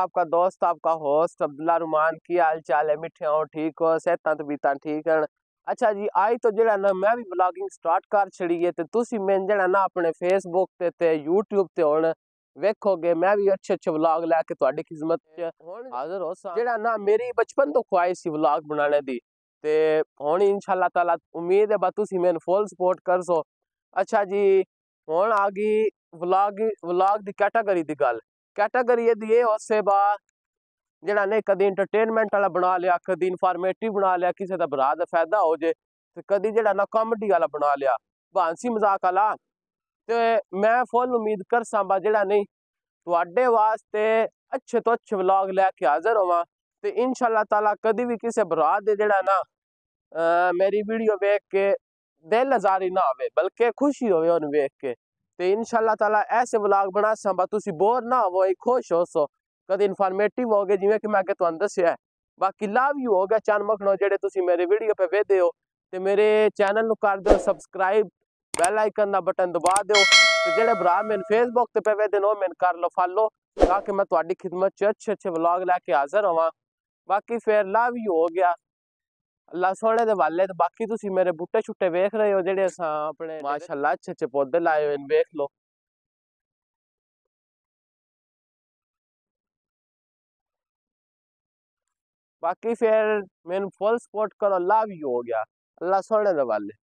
आपका दोस्त, आपका होस्ट अब्दुल्ला रुमान। की हाल चाल है? मिठे हो, ठीक हो, सेहतां तबीयतां ठीक है? अच्छा जी, आज तो जड़ा ना मैं भी ब्लॉगिंग स्टार्ट कर छड़ी है ते तुसी मैं जड़ा ना अपने फेसबुक ते यूट्यूब ते हुण वेखोगे मैं भी अच्छे अच्छे व्लॉग लैके तुहाडी खिदमत च हाजिर हो सा। जड़ा ना मेरी बचपन तो ख्वाहिश सी व्लॉग बनाने दी ते हुण इंशाअल्लाह ताला उम्मीद है बा तुसी मैनू फुल सपोर्ट करसो। अच्छा जी, हुण आ गई व्लॉग दी कैटागरी दी गल। कैटागरी ये होसे बा जड़ा ने कदी इंटरटेनमेंट वाला बना लिया, कदी इनफॉर्मेटिव बना लिया, किसी का भरा दा फायदा हो जे, ते कदी जड़ा ना कॉमेडी वाला बना लिया, हंसी मजाक वाला। ते मैं फुल उम्मीद करसा बा जड़ा नहीं तुहाडे वास्ते अच्छे तो अच्छे व्लॉग लैके हाजिर होवां ते इंशाअल्लाह ताला कदी भी किसी भरा दे जड़ा ना मेरी वीडियो वेख के दिल आजारी ना होवे बल्कि खुशी होवे उन्हें वेख के। ते इंशाअल्लाह ताला ऐसे व्लॉग बनासा बा तुसी बोर ना होवो, खुश हो सो, कदे इनफॉर्मेटिव हो गए जिवें कि मैं अगे तुहानू दस्सिया है। बाकी लव यू हो गया चंद मखनो जेडे तुसी मेरे वीडियो पे वेखदे हो ते मेरे चैनल नु कर दो सब्सक्राइब, बेल आइकन दा बटन दबा दो ते जेडे भरा मैनू फेसबुक ते पे वेखदे हो मैनू कर लो फॉलो ताकि मैं तुहाडी खिदमत च अच्छे अच्छे व्लॉग लैके हाजिर होवां। बाकी फिर लव यू हो गया, अल्लाह सोने दे वाले। ते बाकी तुसी मेरे बूटे छुट्टे वेख रहे हो जेडे असां अपने माशाअल्लाह अच्छे अच्छे पौधे लाए हुए वेख लो। बाकी फिर मैनू फुल सपोर्ट करो, लव यू हो गया, अल्लाह सोने दे वाले।